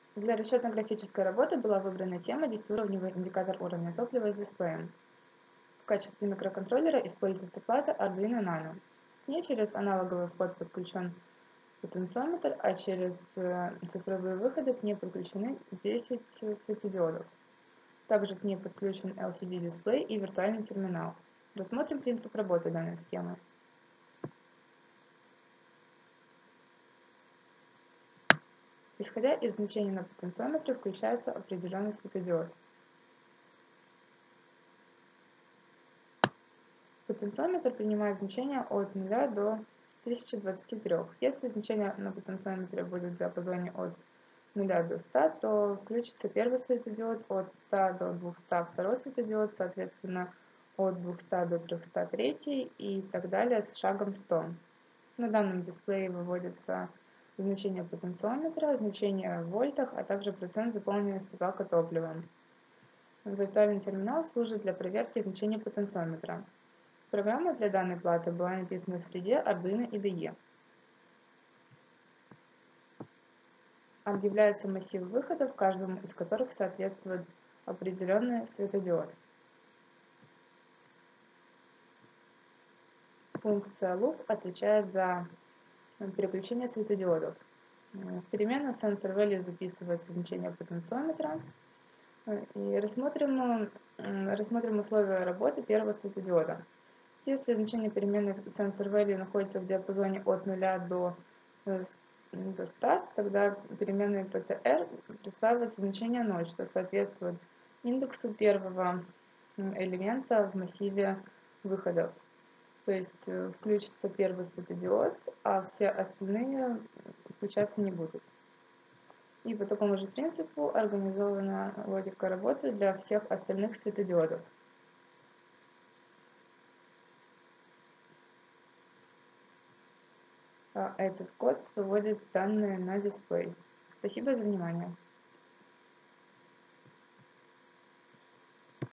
Для расчетно-графической работы была выбрана тема «10-уровневый индикатор уровня топлива с дисплеем». В качестве микроконтроллера используется плата Arduino Nano. К ней через аналоговый вход подключен потенциометр, а через цифровые выходы к ней подключены 10 светодиодов. Также к ней подключен LCD-дисплей и виртуальный терминал. Рассмотрим принцип работы данной схемы. Исходя из значений на потенциометре, включается определенный светодиод. Потенциометр принимает значения от 0 до 1023. Если значение на потенциометре будет в диапазоне от 0 до 100, то включится первый светодиод, от 100 до 200 второй светодиод, соответственно от 200 до 303 и так далее с шагом 100. На данном дисплее выводятся значения потенциометра, значения в вольтах, а также процент заполненности бака топливом. Виртуальный терминал служит для проверки значения потенциометра. Программа для данной платы была написана в среде Arduino IDE. Объявляется массив выходов, каждому из которых соответствует определенный светодиод. Функция loop отвечает за переключение светодиодов. В переменную sensor value записывается значение потенциометра. И рассмотрим условия работы первого светодиода. Если значение переменной sensor value находится в диапазоне от 0 до 100, тогда переменной PTR присваивается значение 0, что соответствует индексу первого элемента в массиве выходов. То есть включится первый светодиод, а все остальные включаться не будут. И по такому же принципу организована логика работы для всех остальных светодиодов. Этот код выводит данные на дисплей. Спасибо за внимание.